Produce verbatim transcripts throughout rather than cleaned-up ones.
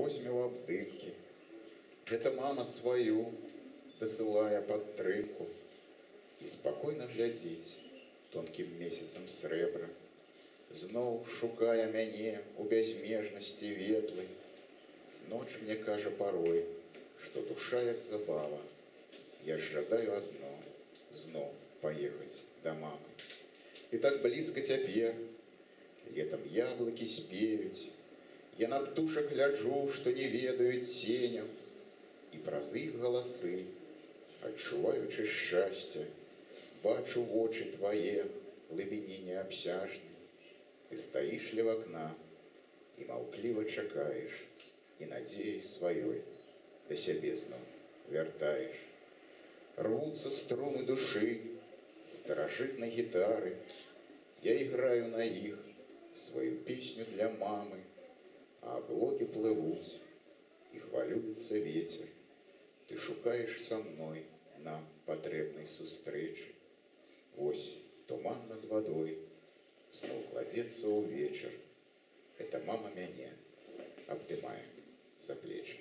возьме ў абдымкі. Гэта мама сваю дасылае падтрымку і спакойна глядзіць тонкім месяцам срэбра. Зноў шукае мяне ў бязмежнасці ветлай. Ноч мне кажа парой, што душа як забава. Я жадаю адно — зноў паехаць да мамы. І так блізка цяпер, летам яблыкі спеюць. Я на птушак гляджу, што не ведаюць ценяў, і праз іх галасы, адчуваючы шчасце, бачу вочы твае, глыбіні неабсяжнай. Ты стаіш ля вакна і маўкліва чакаеш, і надзеяй сваёй да сябе зноў вяртаеш. Рвуцца струны душы старажытнай гітары. Я іграю на іх сваю песню для мамы, а аблокі плывуць, і хвалюецца вецер. Ты шукаеш са мной нам патрэбнай сустрэчы. Вось туман над вадой зноў кладзецца ўвечар. Гэта мама мяне абдымае за плечы.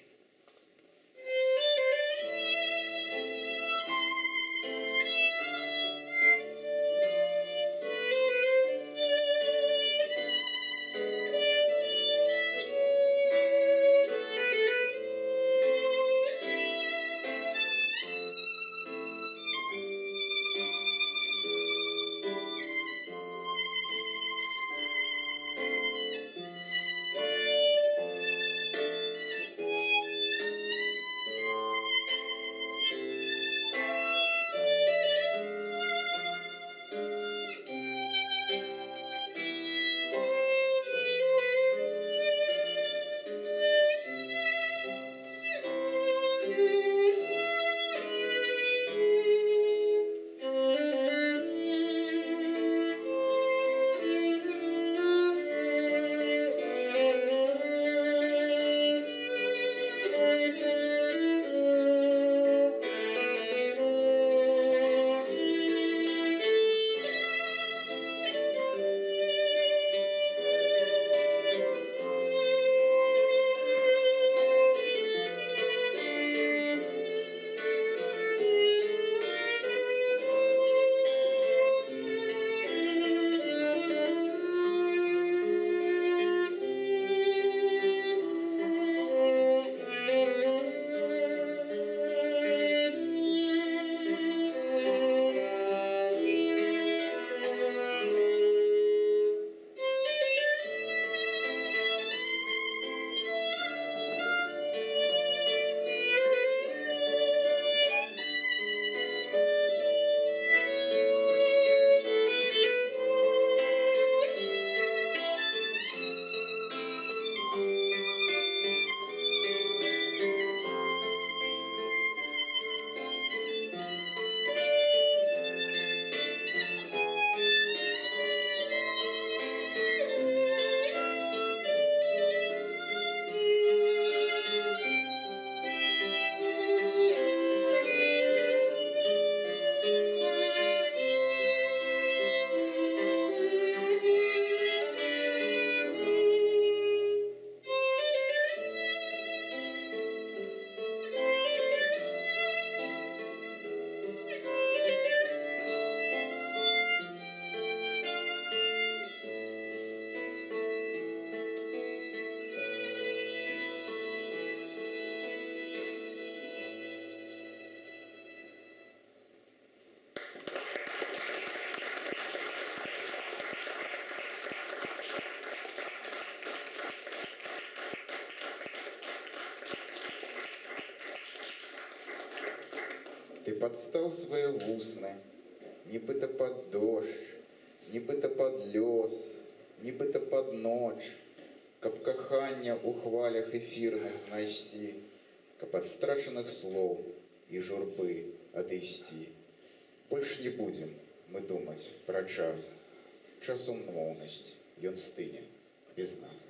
Ты подстаў свае вусны, нібыта пад дождж, нібыта пад лёс, нібыта пад ноч, каб кахання ў хвалях эфірных знайсці, каб ад страчаных слоў і журбы адысці. Больш не будзем мы думаць пра час. Час умоўнасць, ён стыне без нас.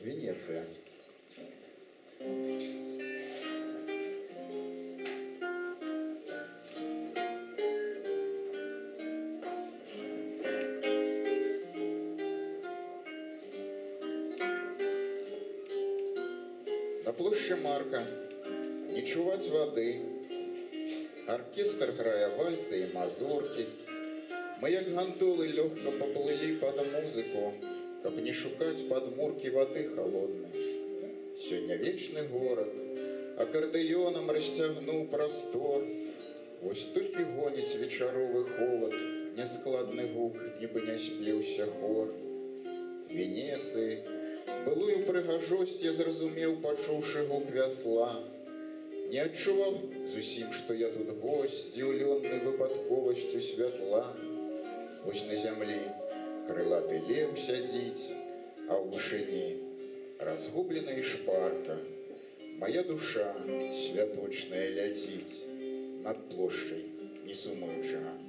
Венеция. На площади Марка не чуваць воды. Оркестр грае вальсы и мазурки. Мы, як гандолы, легко поплыли под музыку, каб не шукать подмурки воды холодной. Сегодня вечный город аккордеоном расцягнуў простор. Вось толькі гоніць вечаровы холод, няскладны гук, нібы не спеўся хор. Венеции былую прыгажосць я зразумеў, пачуўшы гук вясла. Не адчуваў зусім, што я тут гость, здзіўлённы выпадковасцю святла. Вось на зямлі крылаты леў сядзіць, а ў вышыні разгублена і шпарка. Моя душа святочная ляціць над плошчай несумуючага